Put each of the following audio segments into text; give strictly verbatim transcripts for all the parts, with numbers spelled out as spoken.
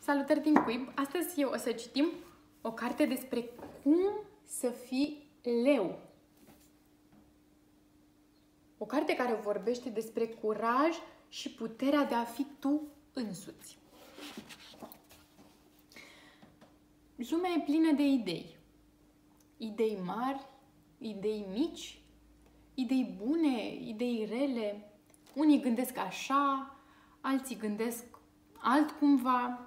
Salutări din cuib! Astăzi eu o să citim o carte despre cum să fii leu. O carte care vorbește despre curaj și puterea de a fi tu însuți. Lumea e plină de idei. Idei mari, idei mici, idei bune, idei rele. Unii gândesc așa, alții gândesc altcumva.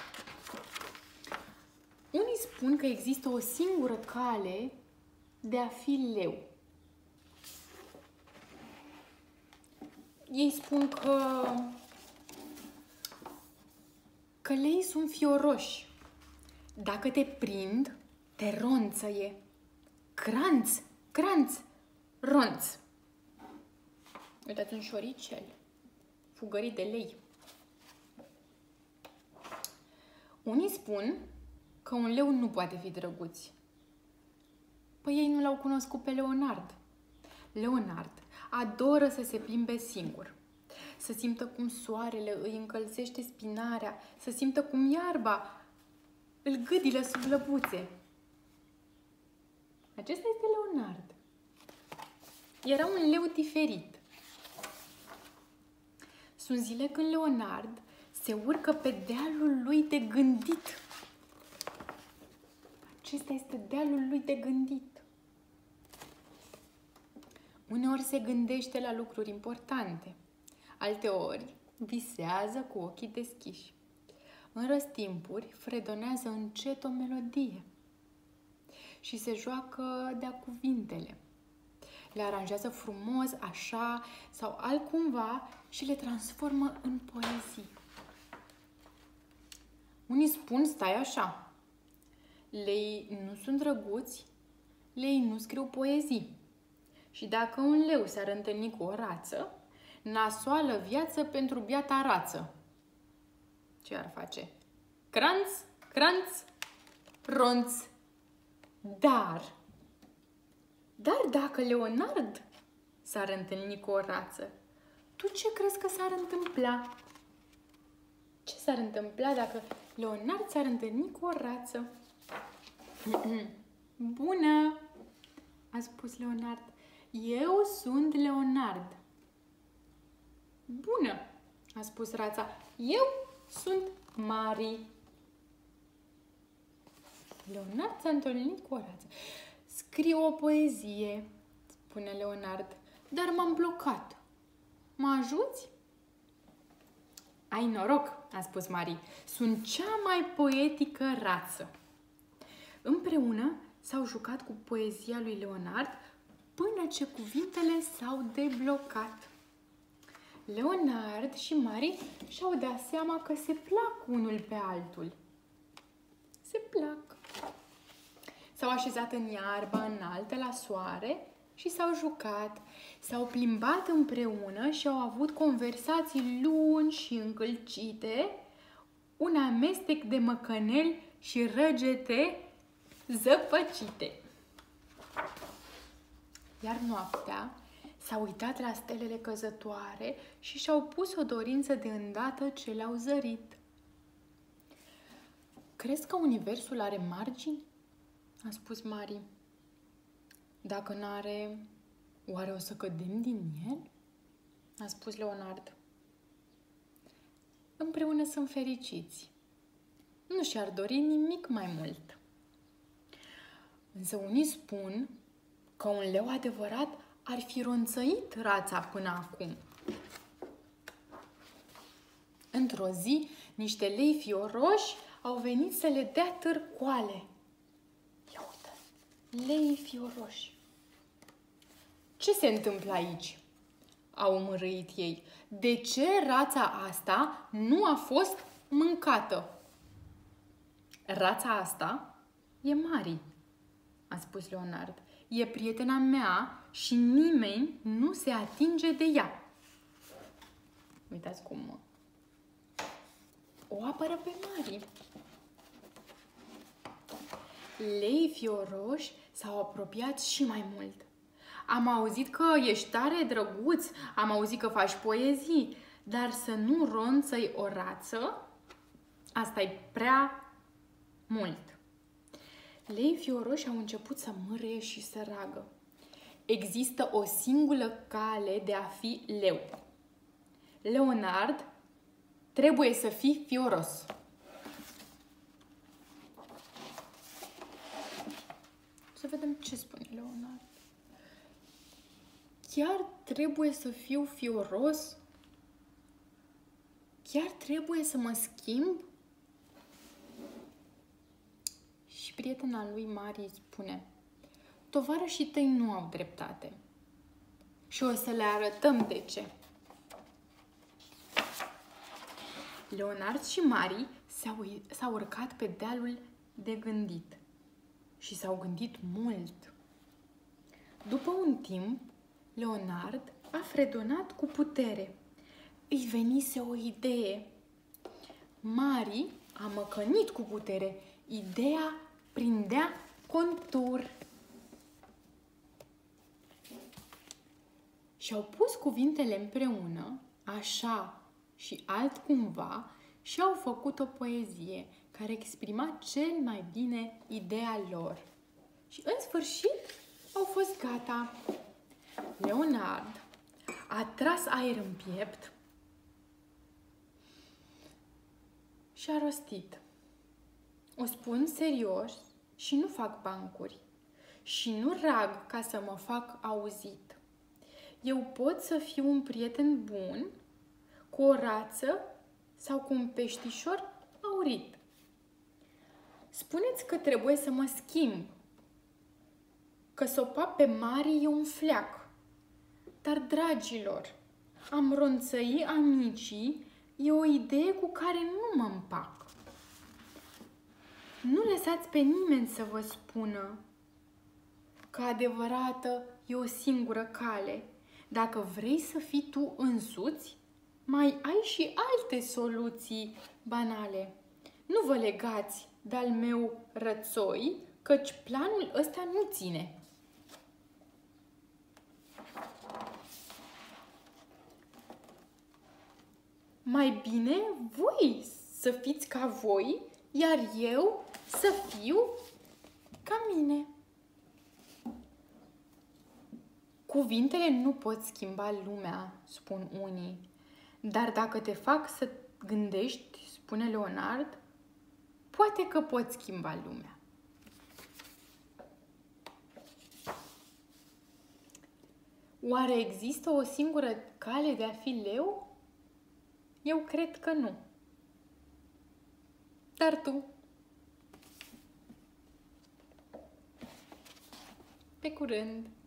Unii spun că există o singură cale de a fi leu. Ei spun că, că leii sunt fioroși. Dacă te prind, te ronțăie. Cranț, cranț, ronț. Uitați un șoricel, fugărit de lei. Unii spun că un leu nu poate fi drăguț. Păi ei nu l-au cunoscut pe Leonard. Leonard adoră să se plimbe singur, să simtă cum soarele îi încălzește spinarea, să simtă cum iarba îl gâdilă sub lăbuțe. Acesta este Leonard. Era un leu diferit. Sunt zile când Leonard se urcă pe dealul lui de gândit. Acesta este dealul lui de gândit. Uneori se gândește la lucruri importante, alteori visează cu ochii deschiși. În răstimpuri fredonează încet o melodie și se joacă de-a cuvintele. Le aranjează frumos, așa sau altcumva și le transformă în poezii. Unii spun, stai așa, leii nu sunt drăguți, leii nu scriu poezii. Și dacă un leu s-ar întâlni cu o rață, nasoală viață pentru biata rață. Ce ar face? Cranț, cranț, ronț. Dar, dar dacă Leonard s-ar întâlni cu o rață, tu ce crezi că s-ar întâmpla? Ce s-ar întâmpla dacă Leonard s-ar întâlni cu o rață? Bună, a spus Leonard. Eu sunt Leonard. Bună, a spus rața. Eu sunt Mari. Leonard s-a întâlnit cu o rață. Scriu o poezie, spune Leonard, dar m-am blocat. Mă ajuți? Ai noroc, a spus Mari. Sunt cea mai poetică rață. Împreună s-au jucat cu poezia lui Leonard până ce cuvintele s-au deblocat. Leonard și Mari și-au dat seama că se plac unul pe altul. Se plac. S-au așezat în iarba înaltă la soare și s-au jucat. S-au plimbat împreună și au avut conversații lungi și încălcite, un amestec de măcăneli și răgete zăpăcite. Iar noaptea s-au uitat la stelele căzătoare și și-au pus o dorință de îndată ce le-au zărit. Crezi că universul are margini? A spus Mari. Dacă n-are, oare o să cădem din el? A spus Leonard. Împreună sunt fericiți. Nu și-ar dori nimic mai mult. Însă unii spun că un leu adevărat ar fi ronțăit rața până acum. Într-o zi, niște lei fioroși au venit să le dea târcoale. Ia uite, lei fioroși. Ce se întâmplă aici? Au mărâit ei. De ce rața asta nu a fost mâncată? Rața asta e Mari, a spus Leonard. E prietena mea și nimeni nu se atinge de ea. Uitați cum o apără pe Mari. Leii fioroși s-au apropiat și mai mult. Am auzit că ești tare drăguț, am auzit că faci poezii, dar să nu ronțăi o rață, Asta e prea mult. Leii fioroși au început să mârie și să ragă. Există o singură cale de a fi leu. Leonard, trebuie să fii fioros. Să vedem ce spune Leonard. Chiar trebuie să fiu fioros? Chiar trebuie să mă schimb? Și prietena lui Mari spune: tovarășii tăi nu au dreptate. Și o să le arătăm de ce. Leonard și Mari s-au, s-au urcat pe dealul de gândit. Și s-au gândit mult. După un timp, Leonard a fredonat cu putere. Îi venise o idee. Mari a măcănit cu putere. Ideea prindea contur. Și-au pus cuvintele împreună, așa și altcumva, și au făcut o poezie care exprima cel mai bine ideea lor. Și în sfârșit au fost gata. Leonard a tras aer în piept și a rostit: o spun serios și nu fac bancuri și nu rag ca să mă fac auzit. Eu pot să fiu un prieten bun cu o rață sau cu un peștișor aurit. Spuneți că trebuie să mă schimb, că sopa pe Mari e un fleac. Dar, dragilor, am ronțăi amicii e o idee cu care nu mă împac. Nu lăsați pe nimeni să vă spună că adevărată e o singură cale. Dacă vrei să fii tu însuți, mai ai și alte soluții banale. Nu vă legați de-al meu rățoi, căci planul ăsta nu ține. Mai bine voi să fiți ca voi, iar eu să fiu ca mine. Cuvintele nu pot schimba lumea, spun unii. Dar dacă te fac să gândești, spune Leonard, poate că poți schimba lumea. Oare există o singură cale de a fi leu? Eu cred că nu. Dar tu? Pe curând!